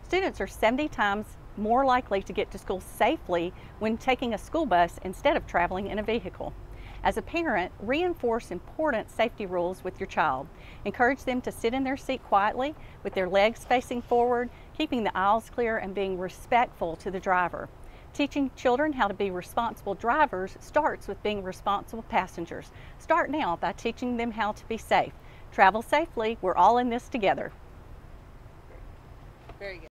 Students are 70 times more likely to get to school safely when taking a school bus instead of traveling in a vehicle. As a parent, reinforce important safety rules with your child. Encourage them to sit in their seat quietly with their legs facing forward, keeping the aisles clear and being respectful to the driver. Teaching children how to be responsible drivers starts with being responsible passengers. Start now by teaching them how to be safe. Travel safely. We're all in this together. Very good.